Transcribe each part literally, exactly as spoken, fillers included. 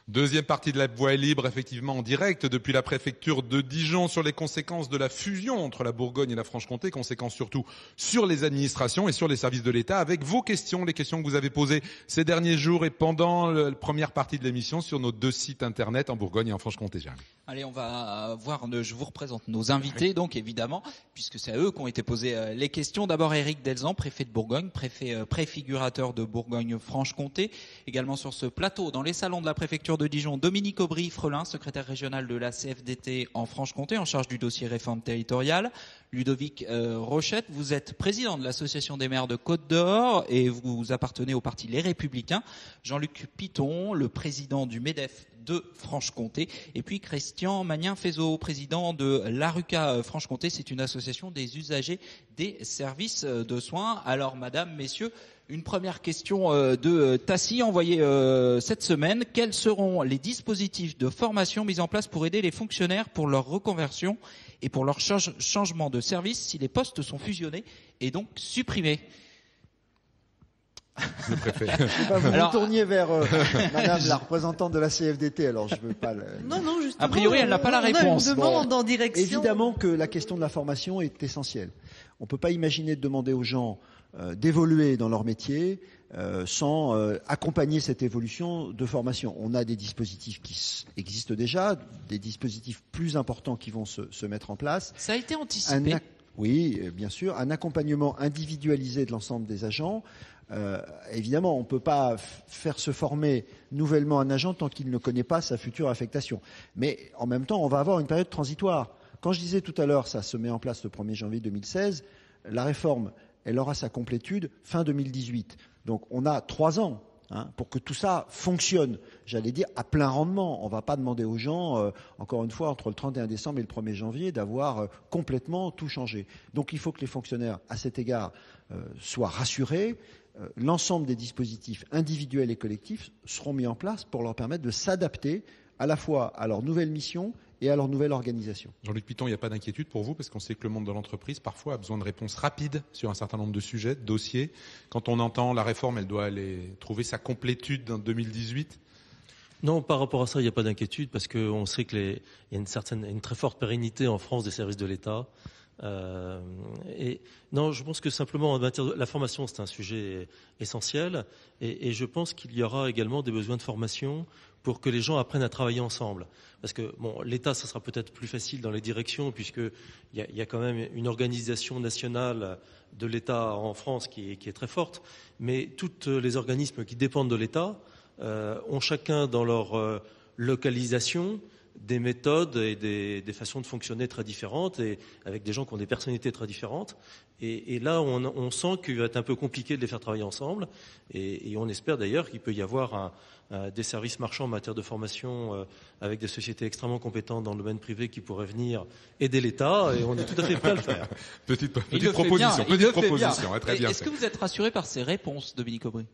Deuxième partie de la Voix est libre, effectivement en direct depuis la préfecture de Dijon sur les conséquences de la fusion entre la Bourgogne et la Franche-Comté, conséquences surtout sur les administrations et sur les services de l'État, avec vos questions, les questions que vous avez posées ces derniers jours et pendant la première partie de l'émission sur nos deux sites internet en Bourgogne et en Franche-Comté. Allez, on va voir, je vous représente nos invités, donc évidemment, puisque c'est à eux qu'ont été posées les questions. D'abord Éric Delzan, préfet de Bourgogne, préfet préfigurateur de Bourgogne-Franche-Comté, également sur ce plateau dans les salons de la préfecture de Dijon, Dominique Aubry-Frelin, secrétaire régional de la C F D T en Franche-Comté, en charge du dossier réforme territoriale. Ludovic euh, Rochette, vous êtes président de l'association des maires de Côte-d'Or et vous appartenez au parti Les Républicains. Jean-Luc Piton, le président du MEDEF de Franche-Comté. Et puis Christian Magnin-Fézot, président de l'ARUCA Franche-Comté. C'est une association des usagers des services de soins. Alors, madame, messieurs, une première question de Tassi envoyée cette semaine. Quels seront les dispositifs de formation mis en place pour aider les fonctionnaires pour leur reconversion et pour leur change, changement de service si les postes sont fusionnés et donc supprimés? Je préfère. Je sais pas, vous alors, vous tourniez vers euh, madame la représentante de la C F D T, alors je veux pas le... Non, non, justement. A priori, elle n'a pas la réponse. On demande bon, en direction. Évidemment que la question de la formation est essentielle. On peut pas imaginer de demander aux gens euh, d'évoluer dans leur métier euh, sans euh, accompagner cette évolution de formation. On a des dispositifs qui existent déjà, des dispositifs plus importants qui vont se, se mettre en place. Ça a été anticipé. Un, oui, bien sûr, un accompagnement individualisé de l'ensemble des agents. Euh, évidemment, on ne peut pas faire se former nouvellement un agent tant qu'il ne connaît pas sa future affectation. Mais en même temps, on va avoir une période transitoire. Quand je disais tout à l'heure, ça se met en place le premier janvier deux mille seize, la réforme, elle aura sa complétude fin deux mille dix-huit. Donc on a trois ans hein, pour que tout ça fonctionne, j'allais dire, à plein rendement. On ne va pas demander aux gens, euh, encore une fois, entre le trente et un décembre et le premier janvier, d'avoir euh, complètement tout changé. Donc il faut que les fonctionnaires, à cet égard, euh, soient rassurés. Euh, l'ensemble des dispositifs individuels et collectifs seront mis en place pour leur permettre de s'adapter à la fois à leur nouvelle mission et à leur nouvelle organisation. Jean-Luc Piton, il n'y a pas d'inquiétude pour vous parce qu'on sait que le monde de l'entreprise parfois a besoin de réponses rapides sur un certain nombre de sujets, de dossiers. Quand on entend la réforme, elle doit aller trouver sa complétude en deux mille dix-huit. Non, par rapport à ça, il n'y a pas d'inquiétude parce qu'on sait qu'il y a une certaine, une très forte pérennité en France des services de l'État. Euh, et non, je pense que simplement en matière de la formation, c'est un sujet essentiel, et, et je pense qu'il y aura également des besoins de formation pour que les gens apprennent à travailler ensemble. Parce que bon, l'État, ça sera peut-être plus facile dans les directions, puisque il y a, il y a quand même une organisation nationale de l'État en France qui est, qui est très forte, mais tous les organismes qui dépendent de l'État euh, ont chacun dans leur euh, localisation des méthodes et des, des façons de fonctionner très différentes et avec des gens qui ont des personnalités très différentes. Et, et là, on, on sent qu'il va être un peu compliqué de les faire travailler ensemble. Et, et on espère d'ailleurs qu'il peut y avoir un, un, des services marchands en matière de formation euh, avec des sociétés extrêmement compétentes dans le domaine privé qui pourraient venir aider l'État. Et on est tout à fait prêt à le faire. Petite, petite proposition. Petite proposition. Ouais, très bien. Est-ce que vous êtes rassuré par ces réponses, Dominique Aubry?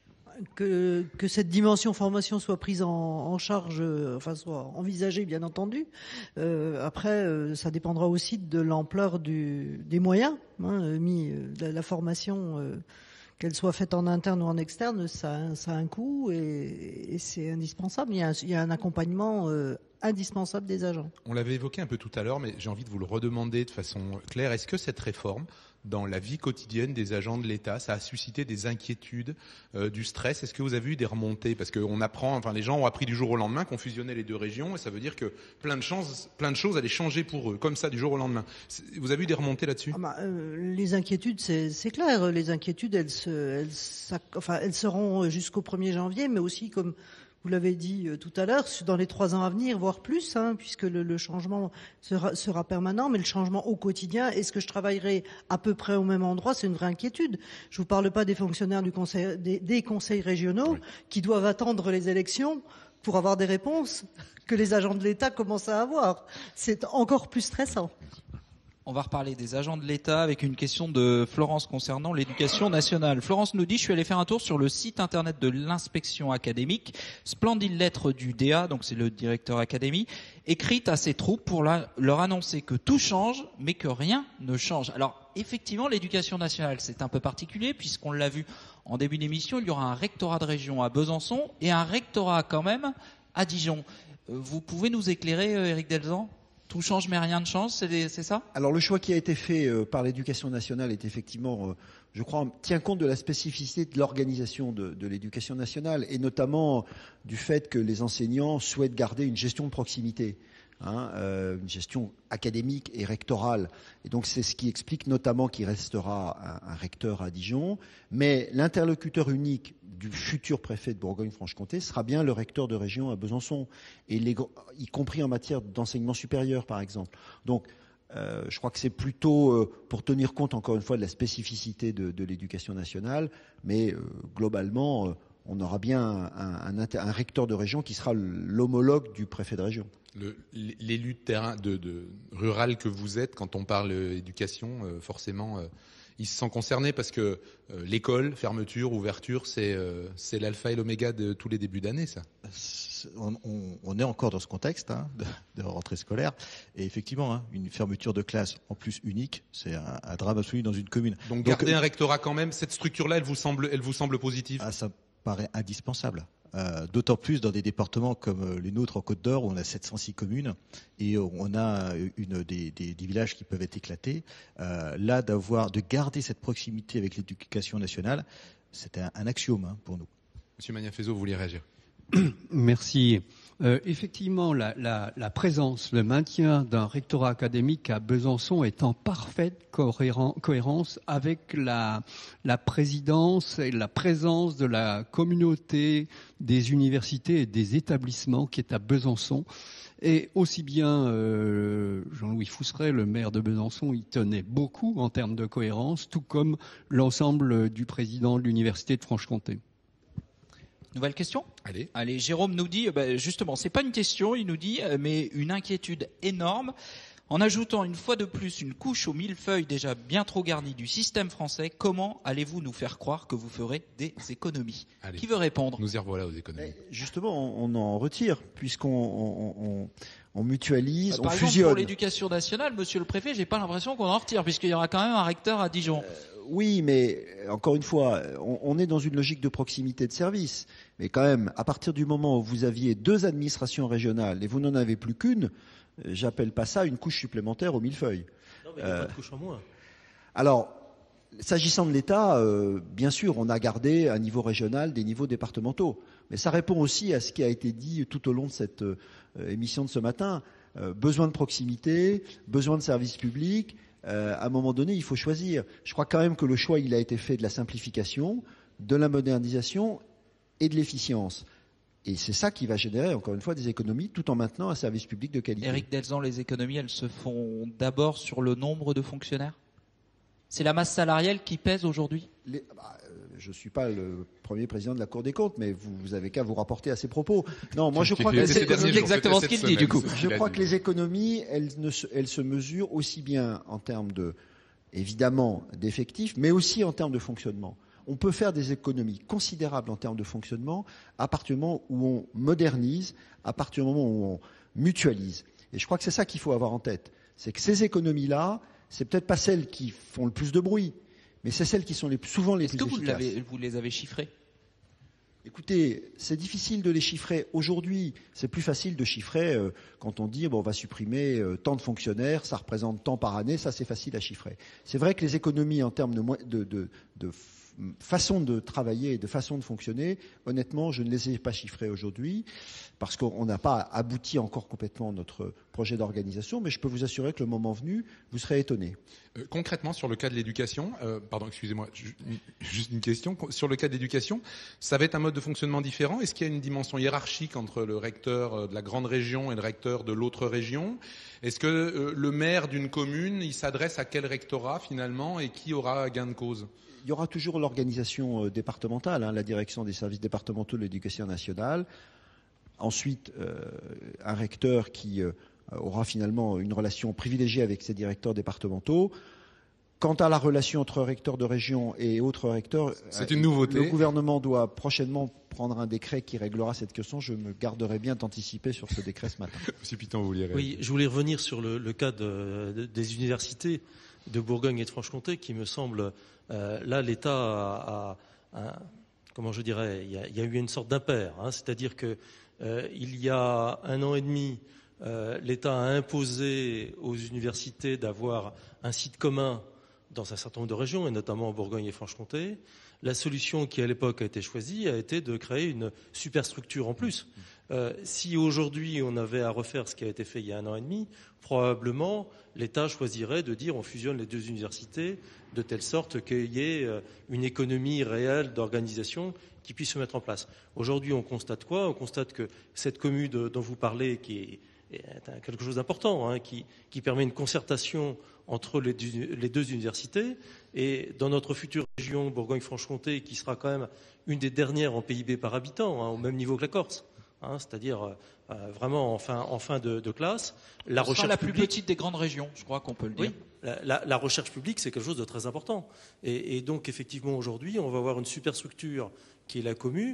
Que, que cette dimension formation soit prise en, en charge, euh, enfin soit envisagée bien entendu. Euh, après, euh, ça dépendra aussi de l'ampleur du, des moyens hein, mis. Euh, la, la formation, euh, qu'elle soit faite en interne ou en externe, ça, ça a un coût et, et c'est indispensable. Il y a un, il y a un accompagnement euh, indispensable des agents. On l'avait évoqué un peu tout à l'heure, mais j'ai envie de vous le redemander de façon claire. Est-ce que cette réforme, dans la vie quotidienne des agents de l'État, ça a suscité des inquiétudes, euh, du stress? Est-ce que vous avez eu des remontées? Parce qu'on apprend, enfin les gens ont appris du jour au lendemain qu'on fusionnait les deux régions, et ça veut dire que plein de choses, plein de choses allaient changer pour eux, comme ça, du jour au lendemain. Vous avez eu des remontées là-dessus? ah bah, euh, Les inquiétudes, c'est, c'est clair. Les inquiétudes, elles, se, elles, ça, enfin, elles seront jusqu'au premier janvier, mais aussi comme vous l'avez dit euh, tout à l'heure, dans les trois ans à venir, voire plus, hein, puisque le, le changement sera, sera permanent, mais le changement au quotidien, est-ce que je travaillerai à peu près au même endroit? C'est une vraie inquiétude. Je vous parle pas des fonctionnaires du conseil, des, des conseils régionaux oui. qui doivent attendre les élections pour avoir des réponses que les agents de l'État commencent à avoir. C'est encore plus stressant. On va reparler des agents de l'État avec une question de Florence concernant l'éducation nationale. Florence nous dit, je suis allé faire un tour sur le site internet de l'inspection académique. Splendide lettre du D A, donc c'est le directeur académie, écrite à ses troupes pour la, leur annoncer que tout change, mais que rien ne change. Alors, effectivement, l'éducation nationale, c'est un peu particulier, puisqu'on l'a vu en début d'émission, il y aura un rectorat de région à Besançon et un rectorat quand même à Dijon. Vous pouvez nous éclairer, Éric Delzan ? Tout change mais rien ne change, c'est, c'est ça ? Alors le choix qui a été fait euh, par l'éducation nationale est effectivement, euh, je crois, tient compte de la spécificité de l'organisation de, de l'éducation nationale et notamment du fait que les enseignants souhaitent garder une gestion de proximité. Hein, euh, une gestion académique et rectorale. Et donc c'est ce qui explique notamment qu'il restera un, un recteur à Dijon, mais l'interlocuteur unique du futur préfet de Bourgogne-Franche-Comté sera bien le recteur de région à Besançon, et les, y compris en matière d'enseignement supérieur par exemple. Donc euh, je crois que c'est plutôt euh, pour tenir compte encore une fois de la spécificité de, de l'éducation nationale, mais euh, globalement euh, on aura bien un, un, un recteur de région qui sera l'homologue du préfet de région. Le, l'élu de terrain de, de rural que vous êtes, quand on parle éducation, euh, forcément, euh, il se sent concerné parce que euh, l'école, fermeture, ouverture, c'est, euh, c'est l'alpha et l'oméga de tous les débuts d'année, ça. On, on, on est encore dans ce contexte hein, de, de rentrée scolaire, et effectivement, hein, une fermeture de classe en plus unique, c'est un, un drame absolu dans une commune. Donc, Donc garder euh, un rectorat quand même, cette structure-là, elle vous semble, elle vous semble positive ? Ah, ça paraît indispensable. Euh, d'autant plus dans des départements comme les nôtres en Côte d'Or où on a sept cent six communes et on a une des, des, des villages qui peuvent être éclatés. Euh, là, d'avoir, de garder cette proximité avec l'éducation nationale, c'est un, un axiome hein, pour nous. Monsieur Magnafezo, vous voulez réagir ? Merci. Euh, effectivement, la, la, la présence, le maintien d'un rectorat académique à Besançon est en parfaite cohéren, cohérence avec la, la présidence et la présence de la communauté des universités et des établissements qui est à Besançon. Et aussi bien euh, Jean-Louis Fousseret, le maire de Besançon, y tenait beaucoup en termes de cohérence, tout comme l'ensemble du président de l'université de Franche-Comté. Nouvelle question ? Allez. Allez, Jérôme nous dit, bah justement, c'est pas une question, il nous dit, mais une inquiétude énorme. En ajoutant une fois de plus une couche au millefeuille déjà bien trop garnie du système français, comment allez-vous nous faire croire que vous ferez des économies ? Allez. Qui veut répondre ? Nous y revoilà aux économies. Mais justement, on, on en retire puisqu'on on, on, on mutualise, bah, on par fusionne. exemple, pour l'éducation nationale, monsieur le préfet, j'ai pas l'impression qu'on en retire puisqu'il y aura quand même un recteur à Dijon. Euh, Oui, mais encore une fois, on, on est dans une logique de proximité de service. Mais quand même, à partir du moment où vous aviez deux administrations régionales et vous n'en avez plus qu'une, j'appelle pas ça une couche supplémentaire au millefeuille. Non, mais il n'y a euh, pas de couche en moins. Alors, s'agissant de l'État, euh, bien sûr, on a gardé un niveau régional des niveaux départementaux. Mais ça répond aussi à ce qui a été dit tout au long de cette euh, émission de ce matin. Euh, besoin de proximité, besoin de services publics. Euh, à un moment donné, il faut choisir. Je crois quand même que le choix, il a été fait de la simplification, de la modernisation et de l'efficience. Et c'est ça qui va générer, encore une fois, des économies, tout en maintenant un service public de qualité. Éric Delzan, les économies, elles se font d'abord sur le nombre de fonctionnaires ? C'est la masse salariale qui pèse aujourd'hui ? Les, bah, euh, je ne suis pas le premier président de la Cour des comptes, mais vous, vous avez qu'à vous rapporter à ces propos. Non, moi je crois que c'est, c'est exactement ce qu'il dit, du coup. Je crois que les économies, elles, ne se, elles se mesurent aussi bien en termes de, évidemment, d'effectifs, mais aussi en termes de fonctionnement. On peut faire des économies considérables en termes de fonctionnement à partir du moment où on modernise, à partir du moment où on mutualise. Et je crois que c'est ça qu'il faut avoir en tête. C'est que ces économies-là, c'est peut-être pas celles qui font le plus de bruit, mais c'est celles qui sont les, souvent les Est-ce plus que vous, efficaces. l'avez, vous les avez chiffrées ? Écoutez, c'est difficile de les chiffrer aujourd'hui. C'est plus facile de chiffrer euh, quand on dit bon, on va supprimer euh, tant de fonctionnaires, ça représente tant par année, ça c'est facile à chiffrer. C'est vrai que les économies en termes de, de, de, de façon de travailler et de façon de fonctionner, honnêtement, je ne les ai pas chiffrées aujourd'hui parce qu'on n'a pas abouti encore complètement notre projet d'organisation, mais je peux vous assurer que le moment venu, vous serez étonnés. Euh, concrètement, sur le cas de l'éducation, euh, pardon, excusez-moi, juste une question. Sur le cas de l'éducation, ça va être un mode de fonctionnement différent. Est-ce qu'il y a une dimension hiérarchique entre le recteur de la grande région et le recteur de l'autre région ? Est-ce que euh, le maire d'une commune, il s'adresse à quel rectorat finalement et qui aura gain de cause ? Il y aura toujours l'organisation euh, départementale, hein, la direction des services départementaux de l'éducation nationale. Ensuite, euh, un recteur qui euh, aura finalement une relation privilégiée avec ses directeurs départementaux. Quant à la relation entre recteurs de région et autres recteurs, c'est une nouveauté. Le gouvernement doit prochainement prendre un décret qui réglera cette question. Je me garderai bien d'anticiper sur ce décret ce matin. Monsieur Piton, vous vouliez réagir ? Oui, je voulais revenir sur le, le cas de, de, des universités de Bourgogne et de Franche-Comté qui me semble, euh, là l'État a, a, comment je dirais, il y a, il y a eu une sorte d'impair, hein, c'est-à-dire que euh, il y a un an et demi, euh, l'État a imposé aux universités d'avoir un site commun dans un certain nombre de régions, et notamment en Bourgogne et Franche-Comté. La solution qui, à l'époque, a été choisie a été de créer une superstructure en plus. Euh, si aujourd'hui on avait à refaire ce qui a été fait il y a un an et demi, probablement l'État choisirait de dire on fusionne les deux universités de telle sorte qu'il y ait une économie réelle d'organisation qui puisse se mettre en place. Aujourd'hui, on constate quoi? On constate que cette commune dont vous parlez, qui est est quelque chose d'important, hein, qui, qui permet une concertation entre les, les deux universités. Et dans notre future région Bourgogne-Franche-Comté, qui sera quand même une des dernières en P I B par habitant, hein, au même niveau que la Corse, hein, c'est-à-dire euh, vraiment en fin, en fin de, de classe, la Ce recherche sera la plus publique, petite des grandes régions, je crois qu'on peut le dire. oui, la, la, la recherche publique, c'est quelque chose de très important. Et, et donc, effectivement, aujourd'hui, on va avoir une superstructure qui est la commune,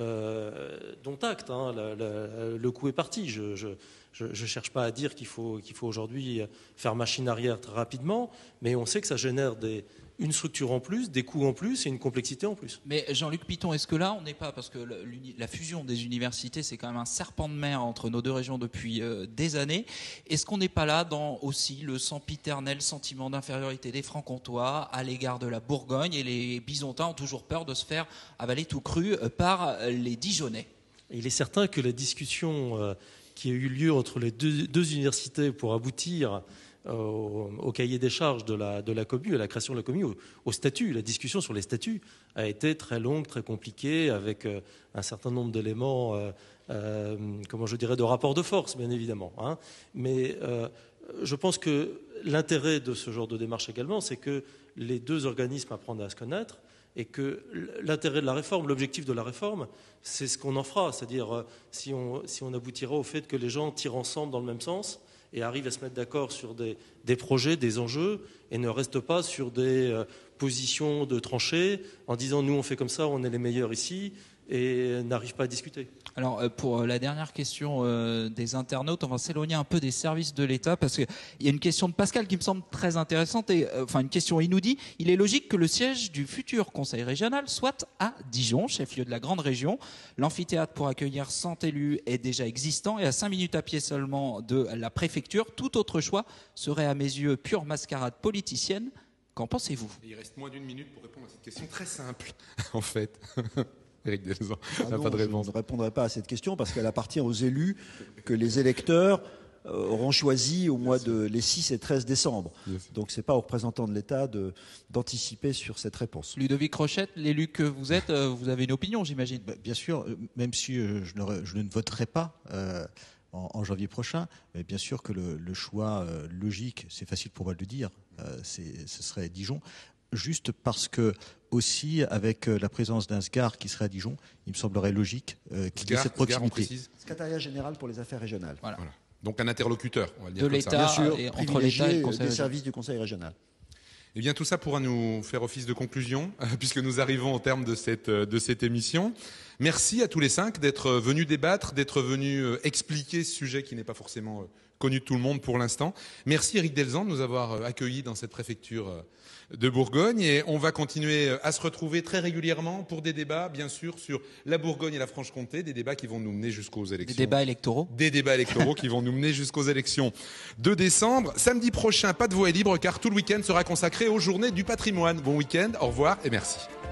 euh, dont acte, hein, la, la, le coup est parti. Je, je, je ne cherche pas à dire qu'il faut, qu'il faut aujourd'hui faire machine arrière très rapidement, mais on sait que ça génère des, une structure en plus, des coûts en plus et une complexité en plus. Mais Jean-Luc Piton, est-ce que là, on n'est pas, parce que la fusion des universités, c'est quand même un serpent de mer entre nos deux régions depuis euh, des années, est-ce qu'on n'est pas là dans aussi le sempiternel sentiment d'infériorité des Franc-Comtois à l'égard de la Bourgogne, et les Bisontins ont toujours peur de se faire avaler tout cru par les Dijonnais? Il est certain que la discussion euh, qui a eu lieu entre les deux, deux universités pour aboutir euh, au, au cahier des charges de la, de la commune, à la création de la commune, au, au statut, la discussion sur les statuts a été très longue, très compliquée, avec euh, un certain nombre d'éléments, euh, euh, comment je dirais, de rapport de force, bien évidemment. Hein. Mais euh, je pense que l'intérêt de ce genre de démarche également, c'est que les deux organismes apprennent à se connaître, et que l'intérêt de la réforme, l'objectif de la réforme, c'est ce qu'on en fera, c'est-à-dire si on, si on aboutira au fait que les gens tirent ensemble dans le même sens et arrivent à se mettre d'accord sur des, des projets, des enjeux, et ne restent pas sur des euh, positions de tranchées en disant nous on fait comme ça, on est les meilleurs ici, et n'arrivent pas à discuter. Alors, pour la dernière question euh, des internautes, on va s'éloigner un peu des services de l'État, parce qu'il y a une question de Pascal qui me semble très intéressante, et euh, enfin une question, il nous dit, il est logique que le siège du futur conseil régional soit à Dijon, chef-lieu de la grande région. L'amphithéâtre pour accueillir cent élus est déjà existant, et à cinq minutes à pied seulement de la préfecture. Tout autre choix serait à mes yeux pure mascarade politicienne. Qu'en pensez-vous? Il reste moins d'une minute pour répondre à cette question très simple, en fait. Éric Delzant Ah n'a non, pas de réponse. Je ne répondrai pas à cette question parce qu'elle appartient aux élus que les électeurs euh, auront choisi au mois de les six et treize décembre. Donc ce n'est pas aux représentants de l'État de, d'anticiper sur cette réponse. Ludovic Rochette, l'élu que vous êtes, euh, vous avez une opinion, j'imagine? Bah, bien sûr, même si euh, je, ne, je ne voterai pas euh, en, en janvier prochain, mais bien sûr que le, le choix euh, logique, c'est facile pour moi de le dire, euh, c'est, ce serait Dijon. Juste parce que aussi avec la présence d'un SGAR qui serait à Dijon, il me semblerait logique euh, qu'il y ait cette proximité. Secrétariat général pour les affaires régionales. Voilà. Voilà. Donc un interlocuteur, on va le dire De comme l'État. ça. Bien sûr, et entre privilégié l'État et le conseil des régional. services du conseil régional. Eh bien, tout ça pourra nous faire office de conclusion, puisque nous arrivons au terme de cette, de cette émission. Merci à tous les cinq d'être venus débattre, d'être venus expliquer ce sujet qui n'est pas forcément connu de tout le monde pour l'instant. Merci Éric Delzant de nous avoir accueillis dans cette préfecture de Bourgogne, et on va continuer à se retrouver très régulièrement pour des débats, bien sûr, sur la Bourgogne et la Franche-Comté, des débats qui vont nous mener jusqu'aux élections. Des débats électoraux. Des débats électoraux qui vont nous mener jusqu'aux élections de décembre. Samedi prochain, pas de voix libre, car tout le week-end sera consacré aux journées du patrimoine. Bon week-end, au revoir et merci.